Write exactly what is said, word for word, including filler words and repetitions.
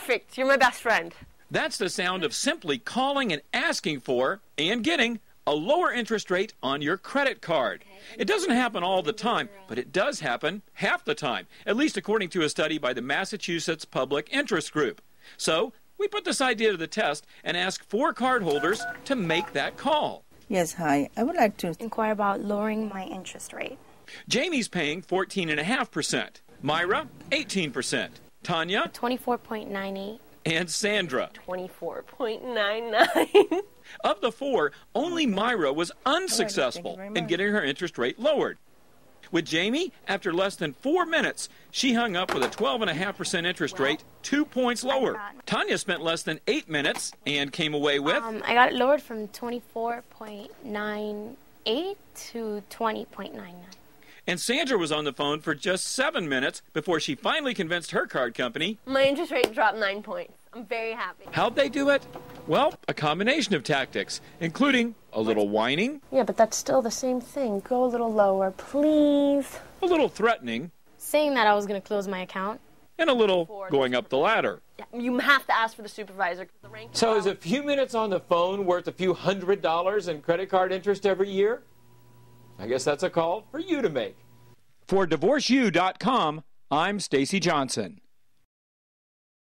Perfect. You're my best friend. That's the sound of simply calling and asking for, and getting, a lower interest rate on your credit card. It doesn't happen all the time, but it does happen half the time, at least according to a study by the Massachusetts Public Interest Group. So, we put this idea to the test and asked four cardholders to make that call. Yes, hi. I would like to inquire about lowering my interest rate. Jamie's paying fourteen point five percent. Myra, eighteen percent. Tanya, twenty-four point nine eight. And Sandra, twenty-four point nine nine. Of the four, only Myra was unsuccessful in getting her interest rate lowered. With Jamie, after less than four minutes, she hung up with a twelve point five percent interest rate, two points lower. Tanya spent less than eight minutes and came away with... Um, I got it lowered from twenty-four point nine eight to twenty point nine nine. And Sandra was on the phone for just seven minutes before she finally convinced her card company... My interest rate dropped nine points. I'm very happy. How'd they do it? Well, a combination of tactics, including a little whining. Yeah, but that's still the same thing. Go a little lower, please. A little threatening. Saying that I was going to close my account. And a little going up the ladder. You have to ask for the supervisor. The rank so is a few minutes on the phone worth a few hundred dollars in credit card interest every year? I guess that's a call for you to make. For divorce you dot com, I'm Stacy Johnson.